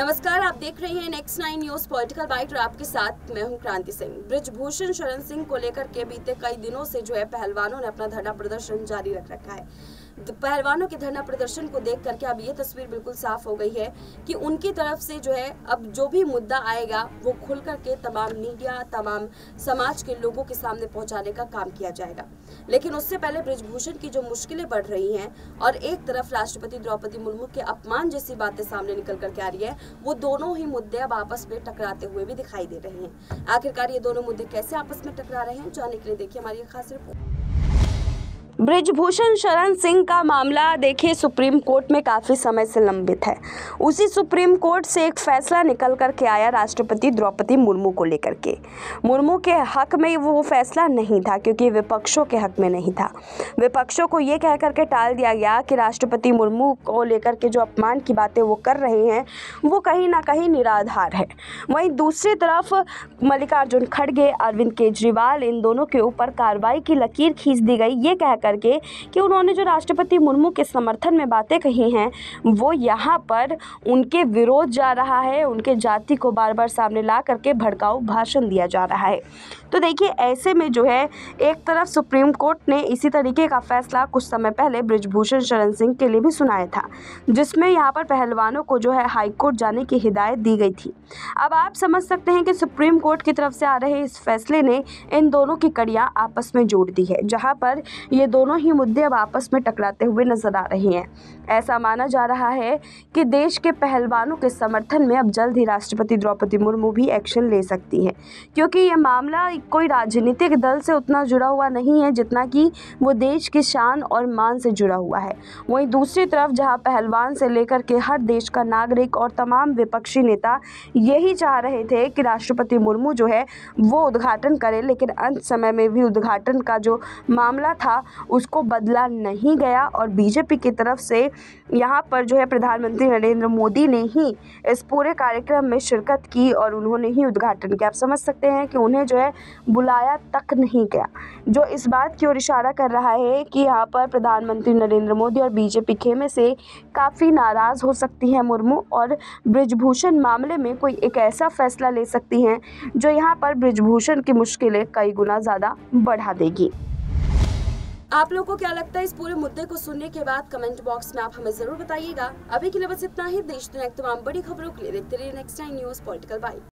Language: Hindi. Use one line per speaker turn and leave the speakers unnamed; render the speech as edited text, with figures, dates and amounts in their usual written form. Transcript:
नमस्कार, आप देख रहे हैं नेक्स्ट 9 न्यूज पॉलिटिकल बाइट और आपके साथ मैं हूं क्रांति सिंह। बृजभूषण शरण सिंह को लेकर के बीते कई दिनों से पहलवानों ने अपना धरना प्रदर्शन जारी रख रखा है। पहलवानों के धरना प्रदर्शन को देख करके अब ये तस्वीर बिल्कुल साफ हो गई है कि उनकी तरफ से अब जो भी मुद्दा आएगा वो खुल करके तमाम मीडिया, तमाम समाज के लोगों के सामने पहुंचाने का काम किया जाएगा। लेकिन उससे पहले बृजभूषण की जो मुश्किलें बढ़ रही हैं और एक तरफ राष्ट्रपति द्रौपदी मुर्मू के अपमान जैसी बातें सामने निकल करके आ रही है, वो दोनों ही मुद्दे अब आपस में टकराते हुए भी दिखाई दे रहे हैं। आखिरकार ये दोनों मुद्दे कैसे आपस में टकरा रहे हैं, जानने के लिए देखिए हमारी खास रिपोर्ट। बृजभूषण शरण सिंह का मामला देखिए सुप्रीम कोर्ट में काफ़ी समय से लंबित है। उसी सुप्रीम कोर्ट से एक फैसला निकल कर के आया राष्ट्रपति द्रौपदी मुर्मू को लेकर के। मुर्मू के हक में वो फैसला नहीं था क्योंकि विपक्षों के हक में नहीं था। विपक्षों को ये कह करके टाल दिया गया कि राष्ट्रपति मुर्मू को लेकर के जो अपमान की बातें वो कर रहे हैं वो कहीं ना कहीं निराधार है। वहीं दूसरी तरफ मल्लिकार्जुन खड़गे, अरविंद केजरीवाल, इन दोनों के ऊपर कार्रवाई की लकीर खींच दी गई ये कह करके कि उन्होंने जो राष्ट्रपति मुर्मू के समर्थन में बातें कही हैं वो यहाँ पर उनके विरोध जा रहा है, उनके जाति को बार बार सामने ला करके भड़काऊ भाषण दिया जा रहा है। तो देखिए ऐसे में एक तरफ सुप्रीम कोर्ट ने इसी तरीके का फैसला कुछ समय पहले बृजभूषण शरण सिंह के लिए भी सुनाया था, जिसमें यहाँ पर पहलवानों को हाई कोर्ट जाने की हिदायत दी गई थी। अब आप समझ सकते हैं कि सुप्रीम कोर्ट की तरफ से आ रहे इस फैसले ने इन दोनों की कड़ियां आपस में जोड़ दी है, जहां पर ये दोनों ही मुद्दे अब आपस में टकराते हुए नजर आ रहे हैं। ऐसा माना जा रहा है कि देश के पहलवानों के समर्थन में अब जल्द ही राष्ट्रपति द्रौपदी मुर्मू भी एक्शन ले सकती है, क्योंकि ये मामला कोई राजनीतिक दल से उतना जुड़ा हुआ नहीं है जितना कि वो देश की शान और मान से जुड़ा हुआ है। वहीं दूसरी तरफ जहां पहलवान से लेकर के हर देश का नागरिक और तमाम विपक्षी नेता यही चाह रहे थे कि राष्ट्रपति मुर्मू वो उद्घाटन करे, लेकिन अंत समय में भी उद्घाटन का जो मामला था उसको बदला नहीं गया और बीजेपी की तरफ से यहाँ पर प्रधानमंत्री नरेंद्र मोदी ने ही इस पूरे कार्यक्रम में शिरकत की और उन्होंने ही उद्घाटन किया। आप समझ सकते हैं कि उन्हें बुलाया तक नहीं गया, जो इस बात की ओर इशारा कर रहा है कि यहाँ पर प्रधानमंत्री नरेंद्र मोदी और बीजेपी खेमे से काफ़ी नाराज़ हो सकती हैं मुर्मू और बृजभूषण मामले में कोई एक ऐसा फैसला ले सकती हैं जो यहाँ पर बृजभूषण की मुश्किलें कई गुना ज़्यादा बढ़ा देगी। आप लोगों को क्या लगता है इस पूरे मुद्दे को सुनने के बाद? कमेंट बॉक्स में आप हमें जरूर बताइएगा। अभी के लिए बस इतना ही। देश दुनिया की तमाम बड़ी खबरों के लिए देखते रहिए नेक्स्ट 9 न्यूज पॉलिटिकल बाइट।